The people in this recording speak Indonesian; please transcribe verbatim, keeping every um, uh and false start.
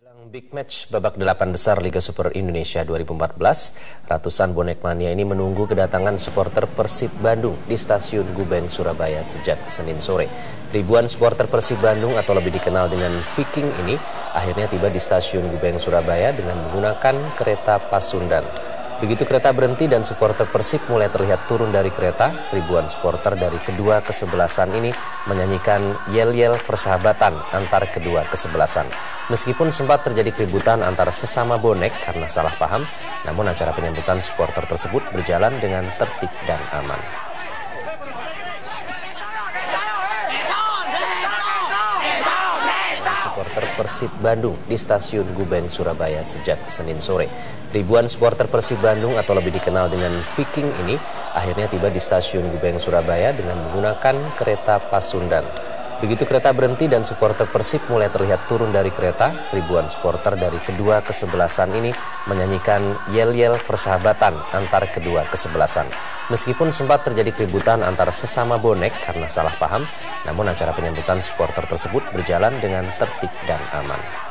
Jelang Big Match babak delapan besar Liga Super Indonesia dua ribu empat belas, ratusan bonek mania ini menunggu kedatangan supporter Persib Bandung di Stasiun Gubeng, Surabaya sejak Senin sore. Ribuan supporter Persib Bandung atau lebih dikenal dengan Viking ini akhirnya tiba di Stasiun Gubeng, Surabaya dengan menggunakan kereta Pasundan. Begitu kereta berhenti dan supporter Persib mulai terlihat turun dari kereta, ribuan supporter dari kedua kesebelasan ini menyanyikan yel-yel persahabatan antar kedua kesebelasan. Meskipun sempat terjadi keributan antara sesama bonek karena salah paham, namun acara penyambutan supporter tersebut berjalan dengan tertib dan aman. Supporter Persib Bandung di Stasiun Gubeng, Surabaya sejak Senin sore. Ribuan supporter Persib Bandung atau lebih dikenal dengan Viking ini akhirnya tiba di Stasiun Gubeng, Surabaya dengan menggunakan kereta Pasundan. Begitu kereta berhenti dan supporter Persib mulai terlihat turun dari kereta, ribuan supporter dari kedua kesebelasan ini menyanyikan yel-yel persahabatan antar kedua kesebelasan. Meskipun sempat terjadi keributan antara sesama bonek karena salah paham, namun acara penyambutan supporter tersebut berjalan dengan tertib dan aman.